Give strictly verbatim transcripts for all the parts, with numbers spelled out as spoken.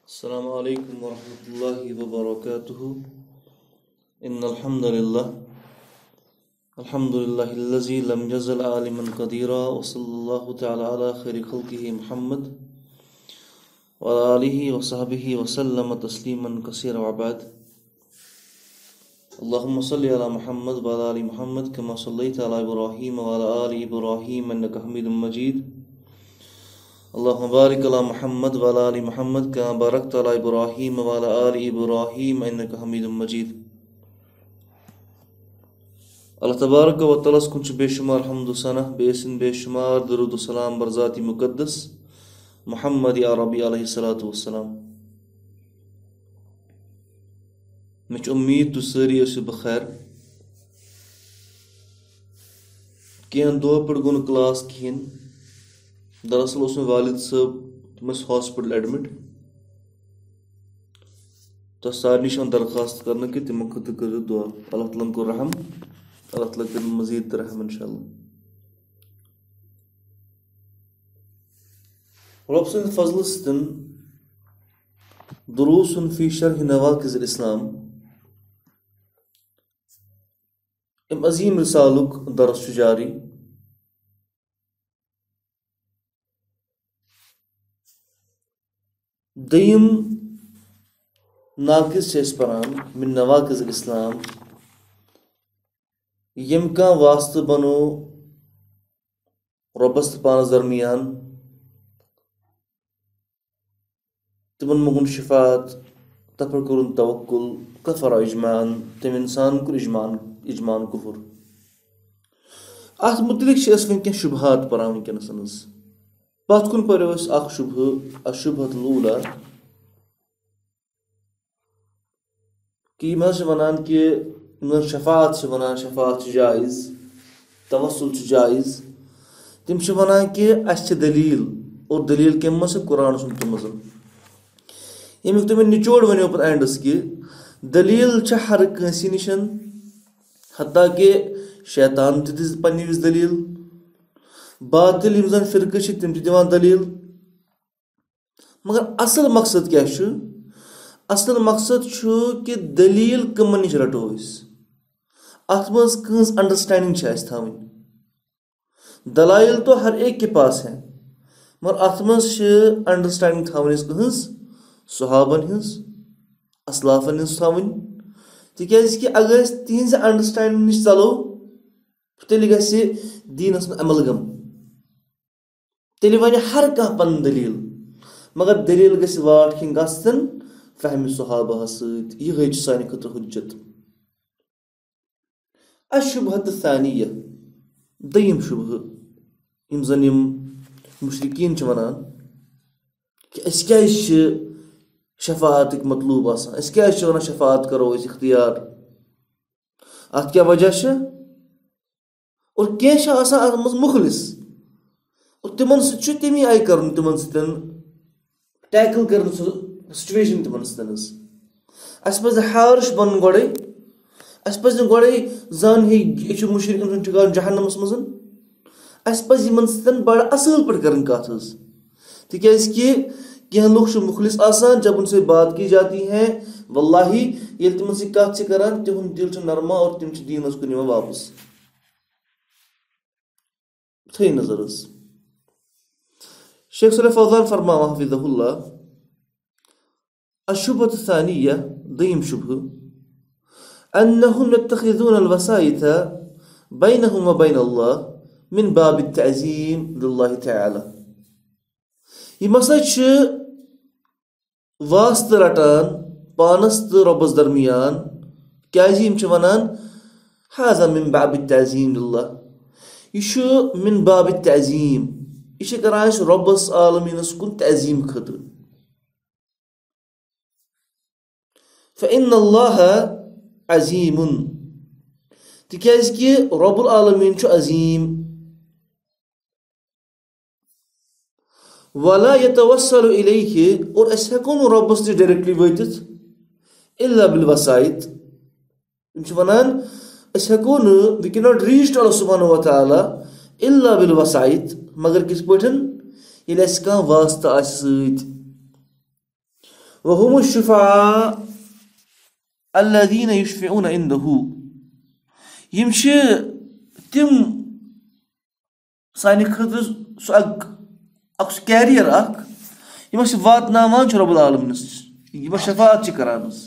Assalamu alaikum wa rahmatullahi wa barakatuhu. Innal hamdalillah. Alhamdulillahi allazi lam yazal aliman qadira wa sallallahu ta'ala ala khairi khalqihi Muhammad wa ala alihi wa sahbihi wa sallama tasliman kaseera wa ba'd. Allahumma salli ala Muhammad wa ala ali Muhammad kama sallaita ala Ibrahim wa ala ali Ibrahim innaka Hamidum Majid. Allahumma barik ala Muhammad wa ala ali Muhammad kama barakta ala Ibrahim wa ala ali Ibrahim innaka Hamidum Majid. Allah tabaraka wa ta'ala kunch beshumar hamdu sana besin beshumar durud salam bar zati muqaddas Muhammad Arabi alayhi salatu wassalam. Mech ummid tu sari ase bkhair kian do par gun class kihin दरअसल उसमें वालिद साहब तमस hospital admit तो सारनी शान दरखास्त करना कि तिम खुद कर दुआ अल्लाह ताला को रहम अल्लाह ताला कर मजीद रहम इंशाअल्लाह रब सद फजल सतन दुरूसन फी शरह नवाकिज इस्लाम इम अजीम रिसालुक दरस जारी दयम नाकिस से परान मिन नवाकिज इस्लाम यम का वास्त बनो रबस्त पानस दरमियान तिमन मुगुन शिफात तफर करुन तवक्कुल कफर इजमान तिम इंसान को इजमान इजमान कुफर अत मुतलिक शेस वंकन शुबहात परान वंकनस पत कुन पर अख शुभ अशुभत लूला कि मज वनान कि शफात से वनान शफात जायज़ तवस्सुल जायज़ तिम वनान कि अस दलील और दलील कम मज कुरान सुन मज यमुक तुम निचोड़ वनो पे एंडस कि दलील हर कंसी निशन हत्ता कि शैतान दिस पन्ने विज दलील बातिल यम जन फिरक तिम दिवान दलील मगर असल मकसद क्या छु असल मकसद छु कि दलील कमन निश रटो अत मज कंस अंडरस्टैंडिंग थी दलाइल तो हर एक के पास है मगर अत मज अंडरस्टैंडिंग थी कंस सहाबन हज असलाफन हज थी तिकाज कि अगर तिहज अंडरस्टैंडिंग निश चलो तेल गि दीनस में अमलगम तेल वन हर कह पन दलील मगर दलील गि वाट खिन गन फहम सहाबा सत यह सानि खतर हुज्जत अशुबहत सानिया दयम शुबह यम जन यम मुशरिकीन वनान कि अस क्या शफात मतलूब आसान अस क्या वन शफात करो अस इख्तियार अत क्या वजह और क्या अत मज मुखलिस और तिमन सत तमी आई कर तिमन सतन टैकल कर सिचुएशन तिमन सतन अस पज हार्श बन गोड़े अस पज गोड़े जान हे यह मुशरिकन ठिकान जहन्नमस मज अस पज यमन सतन बड़ असल पे कर कत तिकाज कि कह लोग मुखलिस आसान जब उनसे बात की जाती है वल्लाही ये तिमन से कत से करान तिहुन दिल नरमा और तिम दीनस कुन वापस थी नजर शेख सलह फौजान फरमा हफिज़हुल्लाह अशुबहत सानिया दयम शुबह अन्नहुम यत्तखिज़ून अलवसाइत बैनहुम व बैन अल्लाह मिन बाब तअज़ीम लिल्लाह तआला यह मसा वास्त रटान पानस तो रबस दरमियान क्या वनान हाजा मिन बाब तअज़ीम लिल्लाह यह मिन बाब तअज़ीम यह करान रब्बस आलमीनस कुन तअज़ीम खतर फ़इन्नल्लाह अज़ीमुन तिकाज कि रब्बुल आलमीन छु अज़ीम वला यतवस्सलु इलैहि और अस हेको नु रब्बस नि डायरेक्टली वतित इल्ला बिल वसाइत यम वनान अस हेको नु we can not reach to Allah सुब्हानहु व तआला इल्ला बिल वसाइत मगर किस पठन ये कह वास्ता وهم الشفعاء الذين يشفعون عنده يم چھِ تِم سانہِ خٲطرٕ سُہ اکھ اکھ سُہ کیریَر اکھ یِم أسۍ واتناوان چھِ رۄب العالمیٖنَس نِش یِم أسۍ شفاعت چھِ کران حظ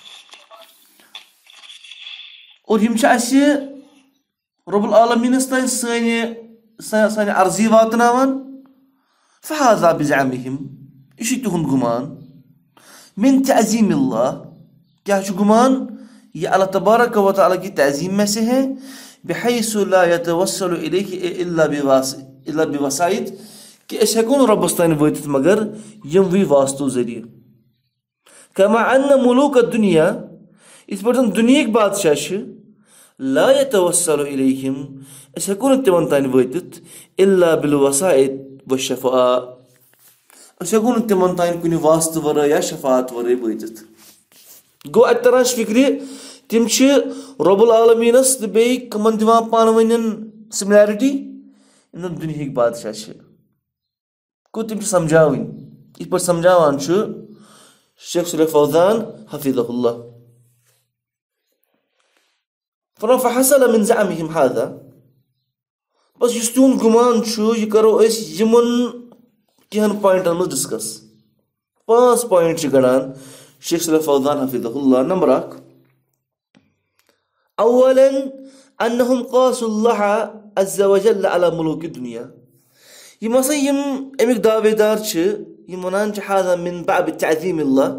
اور یِم چھِ اَسہِ رۄب العالمیٖنَس تانۍ سانہِ سانہِ عرضی واتناوان فہذا بزعمہم یہِ چھُ تِہُنٛد گُمان من تعظیم اللہ کیا چھُ گُمان یہ اللہ تبارک و تعالیٰ کی تعظیم میں سے ہے بحیث لا یتوسل الیہ الا الا بوسائط کہ أسۍ ہٮ۪کو نہٕ رۄبَس تانۍ وٲتِتھ مگر یِموٕے واسطو ذٔریعہٕ کما ان ملوک الدنیا یِتھ پٲٹھۍ زن دُنیہِکۍ بادشاہ چھِ لا یتوسل الیہم أسۍ ہٮ۪کو نہٕ تِمن تانۍ وٲتِتھ الا بالوسائط والشفاء أسۍ ہٮ۪کو نہٕ تِمن تانۍ کُنہِ واسطہٕ ورٲے یا شفاعت ورٲے وٲتِتھ گوٚو اَتہِ تران چھِ فِکرِ تِم چھِ رۄب العالمیٖنَس تہٕ بیٚیہِ کٕمن دِوان پانہٕ ؤنٮ۪ن سِملیرٹی یِم زن دُنہِکۍ بادشاہ چھِ گوٚو تِم چھِ سمجھاوٕنۍ یِتھ پٲٹھۍ سمجھاوان چھُ شیخ صالح فوزان حفظہ اللہ فرماوان فحصل من زعمہم هذا بس یُس تِہُنٛد گُمان چھُ یہِ کرو أسۍ یِمن کینٛہن پویِنٹن منٛز ڈسکس پانٛژھ پویِنٹ چھِ گڑان شیخ صالح فوزان حفظہ اللہ نمبر اکھ اولا انہم قاسوا اللہ عز وجل علی ملوک الدنیا یِم ہسا یِم امیُک دعوے دار چھِ یِم ونان چھِ هذا من باب تعظیم اللہ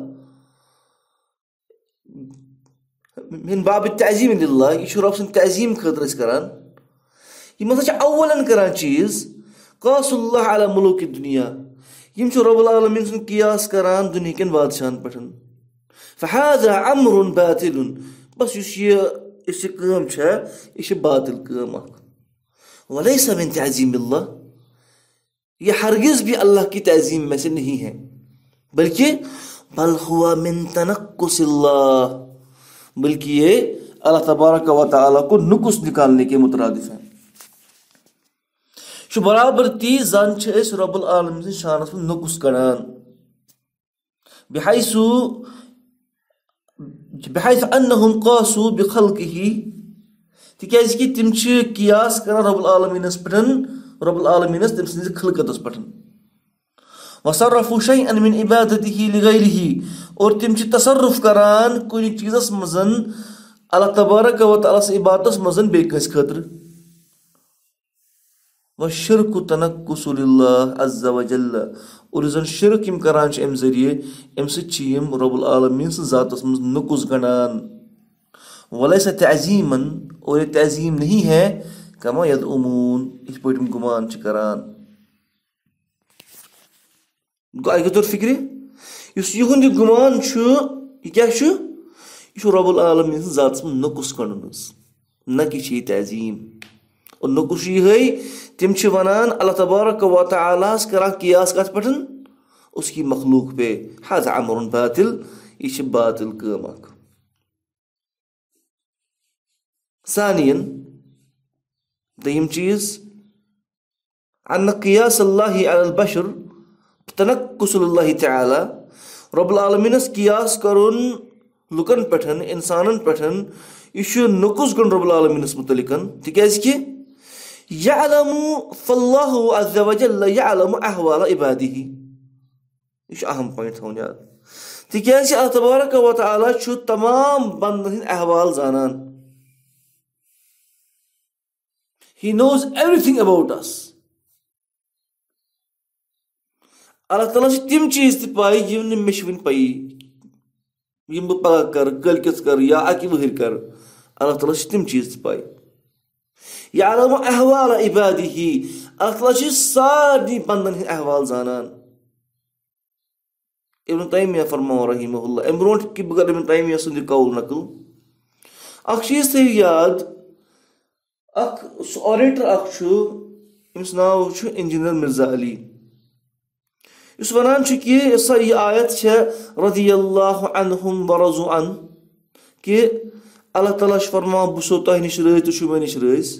من باب تعظیم للہ یہِ چھُ رۄب سٕنٛدِ تعظیٖم خٲطرٕ أسۍ کران یِم ہسا چھِ اولن کران چیٖز قاسوا اللہ علی ملوک الدنیا یِم چھِ رۄب العالمیٖن سُنٛد قیاس کران دُنہِکٮ۪ن بادشاہن پٮ۪ٹھ فہذا امر باطل بس یُس یہِ یُس یہِ کٲم چھےٚ یہِ چھِ باطل کٲم اکھ ولیس من تعظیم اللہ یہ ہرگز بھی اللہ کی تعظیم میں سے نہیں ہے بلکہ بل ہوا من تنقص اللہ بلکہ یہ اللہ تبارک و تعالیٰ کو نقص نکالنے کے مترادف ہے چھُ برابر تی زن چھِ أسۍ رۄب العالمیٖن سٕنٛدِ شانس منٛز نقص کڑان بحیث بحیث انہم قاسوا بخلقہ تِکیازِ کہِ تِم چھِ قیاس کران رۄب العالمیٖنس پٮ۪ٹھ رۄب العالمیٖنس تٔمۍ سٕنٛزِ خلقتس پٮ۪ٹھ وصرفوا شیئا من عبادتہ لغیرہ اور تِم چھِ تصرف کران کُنہِ چیٖزس منٛز اللہ تبارک و تعالیٰ سٕنٛز عبادتس منٛز بیٚیہِ کٲنٛسہِ خٲطرٕ والشرک تنقص للہ عز وجل اور یُس زن شرک یِم کران چھِ امہِ ذٔریعہٕ امہِ سۭتۍ چھِ یِم رۄب العالمیٖن سٕنٛز ذاتس منٛز نقص گنٛڈان ولیس تعظیٖمن اور یہ تعظیٖم نہیں ہے کما یدعمون یِتھ پٲٹھۍ یِم گُمان چھِ کران گوٚو اَتہِ گٔے توٚر فِکرِ یُس یِہُنٛد یہِ گُمان چھُ یہِ کیاہ چھُ یہِ چھُ رۄب العالمیٖن سٕنٛز ذاتس منٛز نقص کڑُن حظ نہ کہِ چھِ یہِ تعظیٖم اور نقص چھُ یِہے تِم چھِ ونان اللہ تبارک و تعالیٰ ہس کران قیاس کتھ پٮ۪ٹھ اس کی مخلوق پہ حض امر باطل یہِ چھِ باطل کٲم اکھ ثانین دوٚیِم چیٖز ان قیاس اللہ علی البشر تنقص اللہ تعالیٰ رۄب العالمیٖنس قیاس کرُن لُکن پٮ۪ٹھ انسانن پٮ۪ٹھ یہِ چھُ نقص گوٚن رۄب العالمیٖنس مُتعلِق تِکیازِ کہِ یعلم فاللہ عز وجل یعلم احوال عبادہ یہِ چھُ اہم پویِنٹ تھاوُن یاد تِکیازِ اللہ تبارک و تعالیٰ چھُ تمام بندن ہٕنٛدۍ احوال زانان He knows everything about us. اللہ تعالیٰ چھِ تِم چیٖز تہِ پاے یِم نہٕ مےٚ چھِ وُنہِ پایی یِم بہٕ پگہہ کرٕ کٲلکٮ۪تھ کرٕ یا اکہِ ؤہٕرۍ کرٕ اللہ تعالیٰ چھِ تِم چیٖز تہِ پاے یعلم احوال عبادہ اللہ تعالیٰ چھِ سارنٕے بندن ہٕنٛدۍ احوال زانان ابن تیمیہ فرماوان رحمہ اللہ امہِ برونٛٹھ کہِ بہٕ کرٕ ابن تیمیہ سُنٛد یہِ قول نقل اکھ چیٖز تھٲیِو یاد اکھ سُہ آریٹر اکھ چھُ ییٚمِس ناو چھُ انجیٖنر مرزا علی یُس ونان چھُ کہِ یۄس سا یہِ آیت چھےٚ رضی اللہ عنہم ورضوا عن کہِ اللہ تعالیٰ چھُ فرماوان بہٕ چھُسو تۄہہِ نِش رٲضۍ تُہۍ چھِو مےٚ نِش رٲضۍ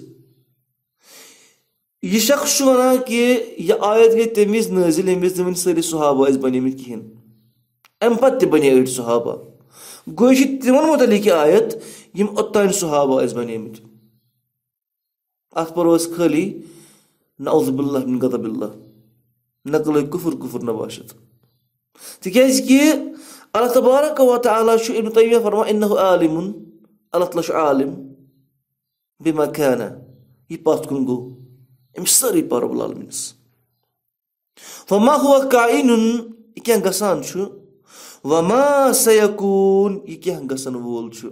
یہِ شخص چھُ ونان کہِ یہِ آیت گٔے تمہِ وِزِ نٲزِل ییٚمہِ وِزِ نہٕ وُنہِ سٲری صحابہ ٲسۍ بنیمٕتۍ کِہینۍ अमि पत्ते बने अड़ सहाबा गोश तिमन मुतलिक आयत यम ओत्तान सहाबा ٲسۍ बनेमति अत पर ओस खाली नऊज़ बिल्लाह मिन गज़बिल्लाह नकल कुफर कुफर न बाशत तिकेज कि अल्लाह तबारक व तआला छु इब्न तैमिया फरमा इन्नहु आलिमुन अल्लाह तआला छु आलिम बिमा काना यह पत कुन गो अम सारी पर रब्बुल आलमीनस फमा हुवा काइनुन यह क्या गसान छु वमा सयकून यह क्या गसन वोल छु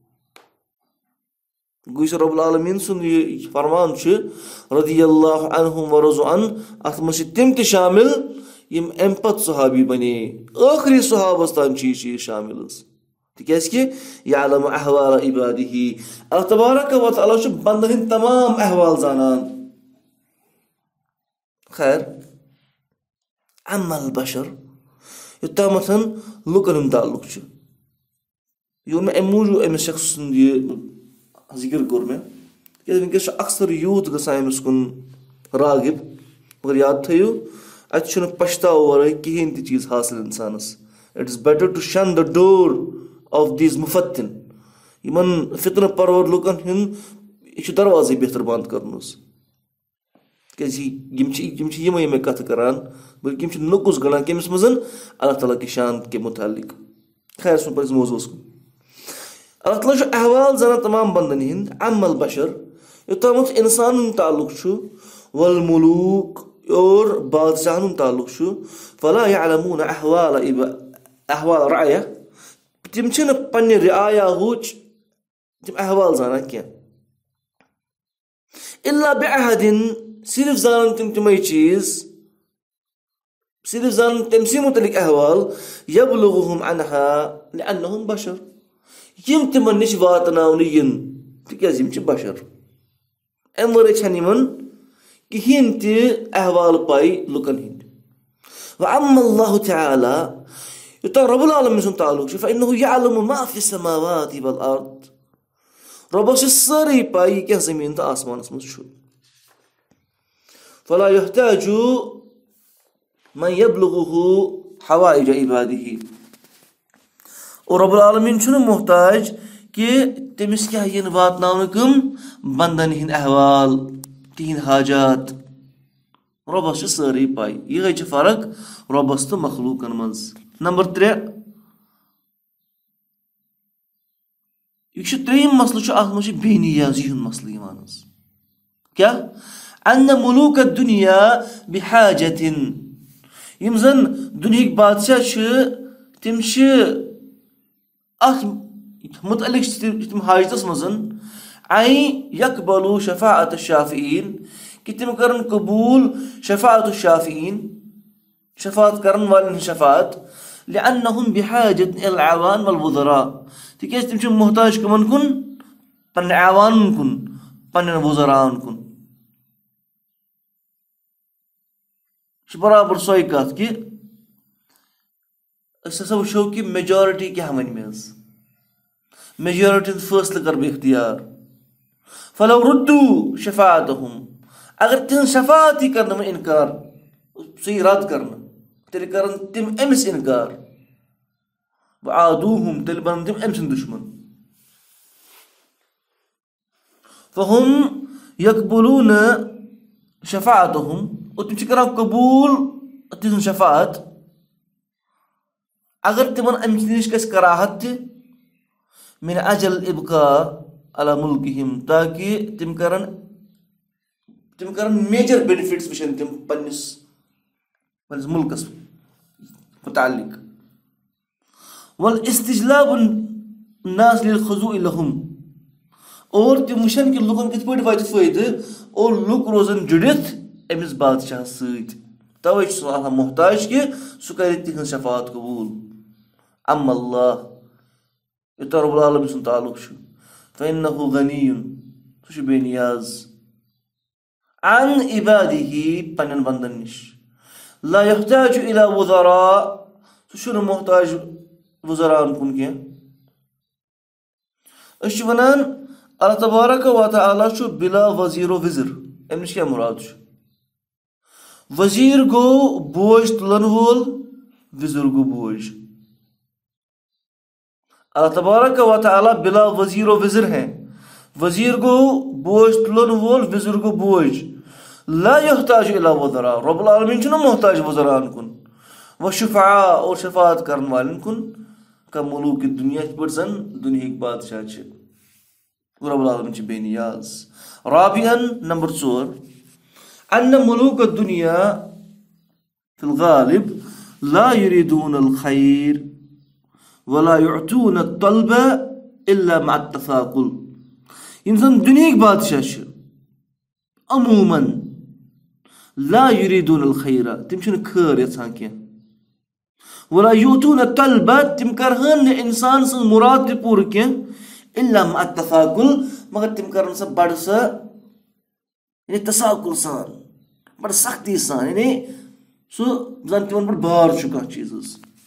गुइस रब्बुल आलमीन सुन यह फरमान छु रदियल्लाहु अन्हुम व रज़ु अन अत मस तिम त शामिल यम अम पत सहाबी बने आखिरी सहाबस तान चीज शामिल तिकेज कि यालम अहवाल इबादिही अल्लाह तबारक व तआला छु बंदन हिंद तमाम अहवाल जानन खैर अमल बशर युतमथन लुकन हुंद ताल्लुक छु यो मे अमूजू अम शख्स जिक्र कोर मे कि वनकस अक्सर यूथ गसान अमस कुन रागिब मगर याद थयो अत छु पछताव वरै कहीं ती चीज हासिल इंसानस it is better to shun the door of these मुफत्तिन यमन फितन परवर लुकन हिंद यह दरवाजे बेहतर बंद करनोस कजी यम छि यम छि यम यम कथ करान बल्कि यम छि नुकुस गणा केमिस मजन अल्लाह ताला की शान के मुतालिक खैर सुन पर मौजूस अल्लाह ताला छु अहवाल जाना तमाम बंदन हिंद अमल बशर युतमत इंसान ताल्लुक छु वल मुलूक और बादशाहन ताल्लुक छु फला यअलमून अहवाल इबा अहवाल रअया तिम छि न पन्ने रिआया हुच तिम अहवाल जाना क्या इल्ला बिअहदिन सिर्फ जान तिम तिमै चीज सिर्फ जान तमसी मुतलिक अहवाल यबलुगुहुम अनहा लिअन्नहुम बशर यम तिमन निश वातनावन यिन तिकेज यम छि बशर अम वरै छन यमन कहीं ते अहवाल पाई लुकन हिंद व अम्मा अल्लाह तआला युता रब्बुल आलमीन सुन ताल्लुक छु फइन्नहु यअलमु मा फि समावाति वल अर्द रब छु सारी पाई क्या जमीन तो आसमानस मस छु फला यहताजु मन यबलुगुहु हवाइज इबादिही और रब्बुल आलमीन छु मोहताज कि तमिस क्या यन वातनावन कम बंदन हिंद अहवाल तीन हाजात रबस सारी पाई यह फर्क रबस तो मखलूकन मज नंबर त्रे यह त्रेम मसल बेनियाजी मसल क्या अन्न मुलूक दुनिया बिहाजतिन यम जन दुनिया बादशाह तम मुतलिक तम हाजतस मजन आई यकबलु शफाअत शाफिईन कि तिम करन कबूल शफाअत शाफिईन शफाअत करन वालन शफाअत लिअन्नहुम बिहाजत इल अवान वल वुज़रा तिकेज तिम छु मोहताज कमन कुन पन अवान कुन पन वुज़रान कुन छु बराबर सोई कत कि अस हसा वुचो कि मेजॉरिटी क्या वन मेज मेजॉरिटी फैसला कर बे इख्तियार फलो रुद्दू शफाअतहुम अगर तिन शफाअत ही करने में इनकार सही रद्द करना तेरे करन तिम अमिस इनकार व आदूहुम तेल बन तिम अमिस दुश्मन फहुम यकबुलून शफाअतहुम और तिम करा कबूल तिन शफाअत अगर तिमन अमिस निश कस कराहत मिन अजल इबका अला मुल्किहिम ताकि तिम करन तिम करन मेजर बेनिफिट्स विशन तिम पन्निस पन्निस मुल्कस मुतालिक वल इस्तिजलाब नास लिल खुजूइ लहुम और तिम विशन कि लुकन कित पट वात फायदे और लुक रोजन जुड़ित अमिस बादशाह सत तवै छु अल्लाह मोहताज कि सु कर तिहन शफाअत कबूल अम्मा अल्लाह युता रब्बुल आलमीन सुन ताल्लुक छु फइन्नहु गनियुन सु बेनियाज अन इबादिही पन्न बंदन निश ला यहताजु इला वुज़रा सु मोहताज वुज़रान कुन क्या अश वनान अल्लाह तबारक व तआला छु बिला वजीर व विज़र अमिश क्या मुराद छु वजीर गो बोझ तुलन वोल विज़र गो बोझ अल्लाह तबारक व तआला बिला वजीर व विज़र हैं। वजीर गो बोझ तुलन वोल, विज़र गो बोझ। ला यहताज इला वज़रा, रब्बुल आलमीन छुना मोहताज वज़रान कुन, व शुफा और शफात करन वालन कुन का मुलूक की दुनिया पर दुनिया की बादशाह छ। रब्बुल आलमीन छ बेनियाज। राबियन नंबर फोर, अन्न मुलूक दुनिया फिल गालिब ला युरीदून अल खैर वला युअतून अत-तलब इल्ला मअ अत-तफाकुल। यम जन दुनिया की बादशाह छ अमूमन ला युरीदून अल खैर, तिम छन खैर यछान के, वला युअतून अत-तलब, तिम करहन इंसान स मुराद पूर के, इल्ला मअ अत-तफाकुल, मगर तिम करन स बड़ स यानी तसाकुल सान, बड़ सख्ती सान, यानी सो जन तिमन पर बार छु कह चीज।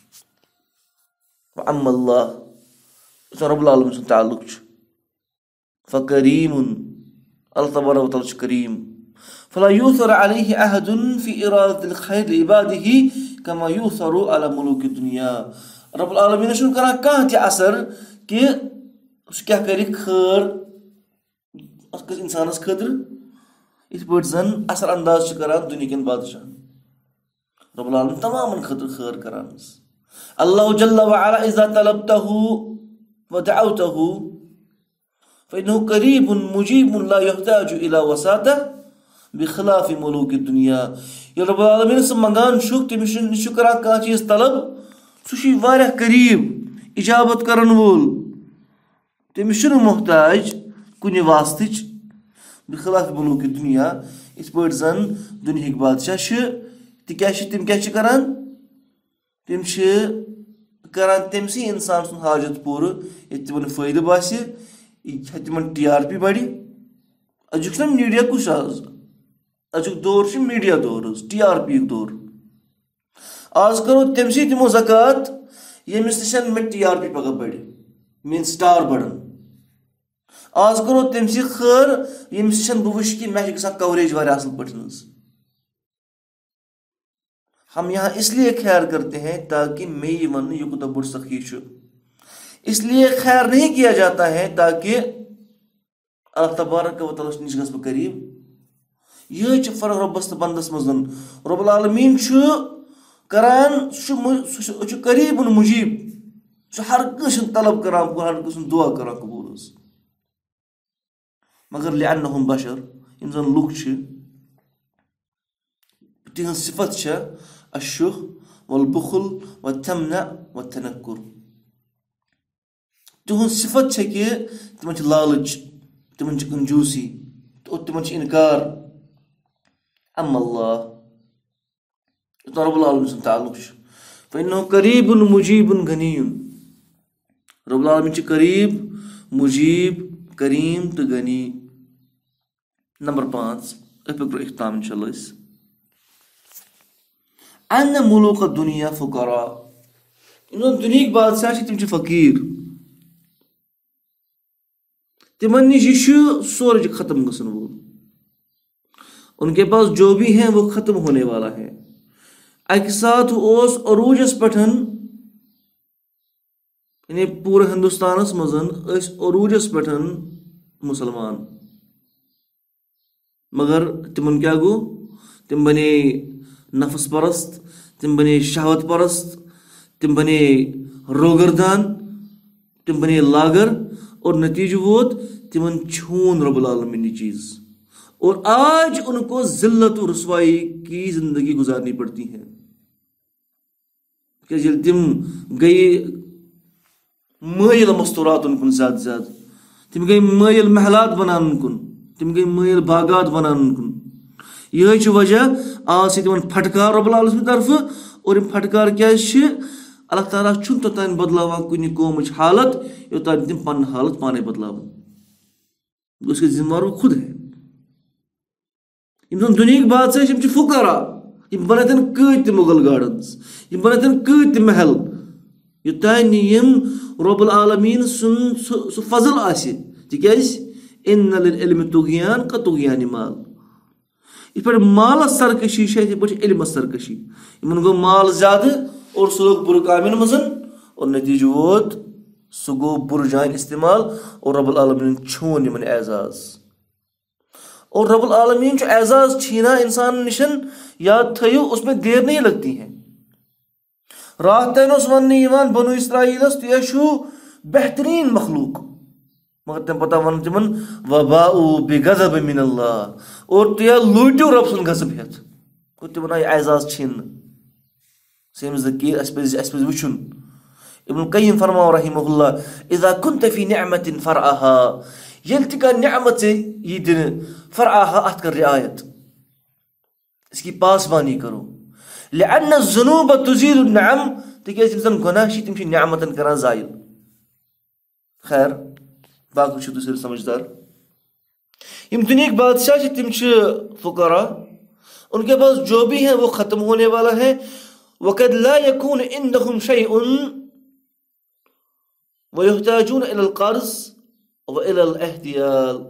अम्मल्लाह रब्बुल आलमीन से ताल्लुक छ फकरीमुन, अल्लाह तबारक व तआला छ करीम। फला यूसर अलैहि अहदुन फी इरादतिल खैर लिइबादिही कमा यूसरु अला मुलूक दुनिया। रब्बुल आलमीन छ करा कह त असर कि उस क्या करे खैर अस इंसानस खतर इस पट जन असर अंदाज छ करा दुनिया के बादशाह। रब्बुल आलमीन तमामन खतर खैर करान। अल्लाह जल्ल व अला इज़ा तलबतहु व दअवतहु फइन्नहु करीबुन मुजीबुन ला यहताजु इला वसाता बिखिलाफ मुलूक दुनिया। ये रब्बुल आलमीन से मंगान शुक तमिश निश करा का चीज तलब, सुशी वारिया करीब इजाबत करन वोल, तमिश मोहताज कुनि वास्तिच बिखिलाफ मुलूक दुनिया। इस पट जन दुनिया के बादशाह छ तिक्या तिम क्या करान, तिम करान तमसी इंसान सुन हाजत पूर ये तिमन फायदे बास, तिमन टी आर पी बढ़ी। अजुक ना मीडिया कुछ आज अजुक दौर छ मीडिया दौर, टी आर पी दौर। आज करो तमसी तिमो ज़कात यमिस निशन मे टी आर पी पगह बढ़ी, मेन स्टार बढ़न। आज करो तमसी खैर यमिस निशन बह वुच कि मे गसा कवरेज वारिया असल पटन। हम यहाँ इसलिए खैर करते हैं ताकि मे वन युक्त बुर सखी छु, इसलिए खैर नहीं किया जाता है ताकि अल्लाह तबारक व तआला निश गस करीब। यह च फर्क रब्बस तो बंदस मजन। रब्बुल आलमीन छु करान छु करीबुन मुजीब, छु हर कसन तलब करान, हर कसन दुआ करान कबूल। मगर लिअन्नहुम बशर, इन जन लुक छ तिहन सिफत छ अशुह वल बुखल व तमना व तनक्कुर। तिहन सिफत छ कि तिमन छ लालच, तिमन छ कंजूसी, तो तिमन छ इनकार। अम्मल्लाह रब्बुल आलमीन से ताल्लुक छ फइन्नहु करीबुन मुजीबुन गनीयुन। रब्बुल आलमीन छ करीब, मुजीब, करीम तो गनी। नंबर पाँच अफिक्र इख्ताम इंशाअल्लाह। अन्न मुलूक दुनिया फुकरा, इन दुनिया के बादशाह तिम फकीर, तिमन निश सोर खत्म गसन वोल, उनके पास जो भी है वो खत्म होने वाला है। अक साथ ओस अरूजस पठन, यानी पूरे हिंदुस्तान मजन अरूजस पठन मुसलमान, मगर तिमन क्या गो, तिम बने नफस परस्त, तिम बने शहवत परस्त, तिम बने रोगरदान, तिम बने लागर, और नतीजा वोत तिमन छून रब्बुल आलमीन चीज। और आज उनको जिल्लत और रुसवाई की जिंदगी गुजारनी पड़ती है। क्या तिम गई मायल मस्तूरात उनकुन ज्यादा ज्यादा, तिम गई मायल महलात बनान कुन, तिम गई मायल बागात बनान कुन। यह वजह आज से तिमन फटकार रब्बुल आलमीन तरफ, और यम फटकार क्या अल्लाह ताला छुन तोतान बदलावान कुनि कौमच हालत योतान तिम पन हालत पाने बदलावन, उसके जिम्मेवार वो खुद है। यम दुनिया की बात से यम फुकरा, यम बनतन कत मुगल गार्डन्स, यम बनतन कत महल, योतान यम रब्बुल आलमीन सुन सु फजल आसे, तिक्याज इन्न लिल इल्मि तुगयान का तुगयान माल। इस पर माल सरकशी है, इल्म सरकशी। इन गो माल ज्यादा और सो लोग बुर कामिन मजन, और नतीजा वोत सह गो बुर जान इस्तेमाल और रब्बुल आलमीन छोन यमन एजाज और रब्बुल आलमीन जो एजाज छीना इंसान निशन याद थयो उसमें देर नहीं लगती है। रात तन वन बनु इसराइलस तुह बेहतरीन मखलूक मगर तम पता वन तिमन वबाउ बिगज़ब मिन अल्लाह और तुह लूटो रब सुन गजब हेत गो तिमन आय एजाज छीन सेम जकी अस्पज अस्पज वुचुन। इब्न क़य्यिम फरमाओ रहिमहुल्लाह इज़ा कुन्त फी निअमतिन फरअहा येल तिका निअमत ये दिन फरअहा अत कर रियायत इसकी पासबानी करो लिअन्न ज़ुनूब तुज़ीलु निअम तिकेज इंसान गुनाह छी तिम छी निअमतन करन ज़ाइल। खैर बाकी छु दूसरे समझदार यम दुनिया के बादशाह छी तिम छ फुकरा उनके पास जो भी है वो खत्म होने वाला है। वक़द ला यकून इंदहुम शैउन व यहताजून इलल क़र्ज़ व इलल इहतियाल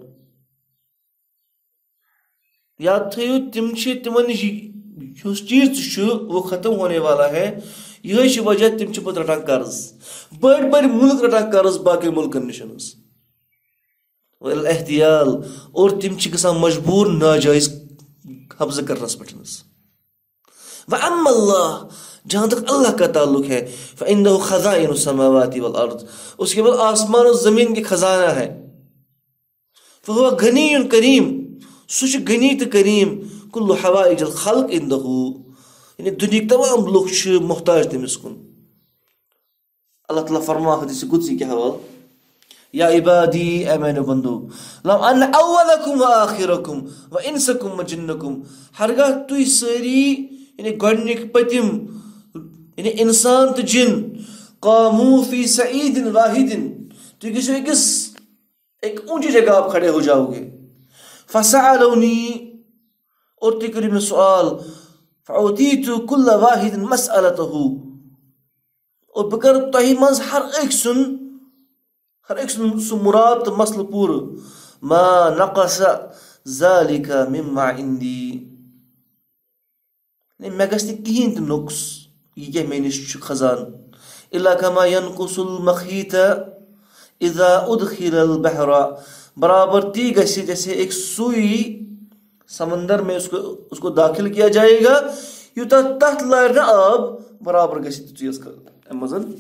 याद थयो तिम छ तिमन उस चीज वो खत्म होने वाला है। यह वजह तिम छ पत रटान कर्ज बड़ बड़ मुल्क रटान कर्ज बाकी मुल्कन निशन व इलल इहतियाल और तिम छ गसान मजबूर नाजायज कब्जा करनस पटनस। व अम्मा अल्लाह जहाँ तक अल्लाह का ताल्लुक है फ़इन्नहु ख़ज़ाइनु समावाति वल अर्ज़ उसके बाद आसमान और ज़मीन के खजाना है। फ़हुव गनीयुन करीम सुच गनी तो करीम कुल्लु हवाइजल खल्क़ इंदहु यानी दुनिया के तमाम लोग छ मोहताज तमिस कुन। अल्लाह ताला फरमा हदीस कुदसी के हवाल या इबादी ए मेरे बंदो लम अन अव्वलकुम व आखिरकुम व इंसकुम व जिन्नकुम हरगा तुई सारी यानी गणनिक पतिम यानी इंसान तो जिन कामू फी सईदिन वाहिदिन तो किसी एकस एक ऊंची जगह आप खड़े हो जाओगे। फसअलूनी और तिकरी में सवाल फअतीतु कुल्ल वाहिदिन मसअलतहु और बकर तही मंज हर एक सुन हर एक सुन सु मुराद तो मसल पूर मा नक़स ज़ालिका मिम्मा इंदी नहीं मैं गस्ती कहीं तो नुक्स ये क्या मैंने खजान इल्ला कमा यनकुसुल मखीता इज़ा उदखिलल बहरा बराबर ती गसी जैसे एक सुई समंदर में उसको उसको दाखिल किया जाएगा युता तहत लायरना आब बराबर गसी चीज का मजन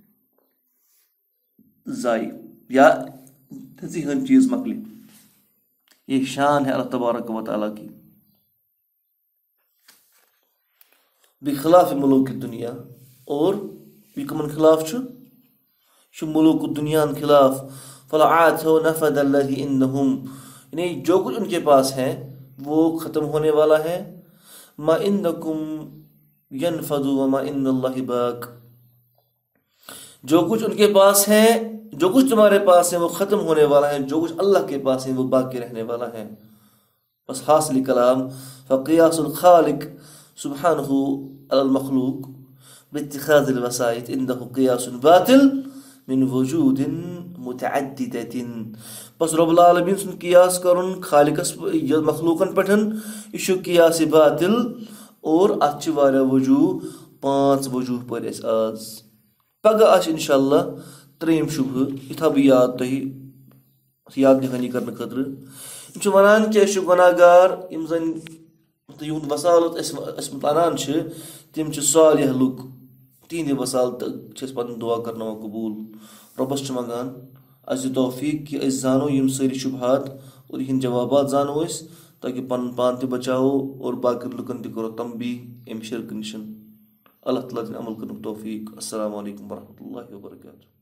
जाई या तजी हन चीज मकली। ये शान है अल्लाह तबारक व तआला की बिखिलाफ मुलूक दुनिया और कमन खिलाफ छु मुलूक दुनिया खिलाफ फलआतहु नफद अल्लज़ी इन्नहुम यानी जो कुछ उनके पास है वो ख़त्म होने वाला है। मा इन्नकुम यनफदु व मा इन्नल्लाहि बाक़ जो कुछ उनके पास है जो कुछ तुम्हारे पास है वो ख़त्म होने वाला है जो कुछ अल्लाह के पास है वो बाकी रहने वाला है। बस हासिल कलाम फ़क़ियासुल ख़ालिक़ सुब्हानहु अलल मखलूक बित्तिखाज़िल वसाइत इंदहु क़ियासुन बातिल मिन वजूदिन मुतअद्दिदतिन बस रब्बुल आलमीन सुन कियास करुन खालिकस मखलूकन पठन यह कियास बातिल और अच्छ वारिया वजूह पांच वजूह पर आज पगह आश इंशाअल्लाह त्रेम शुभ इथा बह याद तह याद दहानी कर खतर वनान कि गुनाहगार यम जन तुंद वसालत वनान तम सालिह लुक तीन वसालत पन दुआ कर कबूल रबस मंगान अस तौफीक कि अस जानो यम सारी शुबहात और इन जवाबात जानो ताकि पन पान ते बचाओ और बाकी लुकन ते करो तम भी अम शिरक निशन। अल्लाह ताला दिन अमल कर तौफीक। अस्सलामु अलैकुम वरहमतुल्लाहि वबरकातुहू।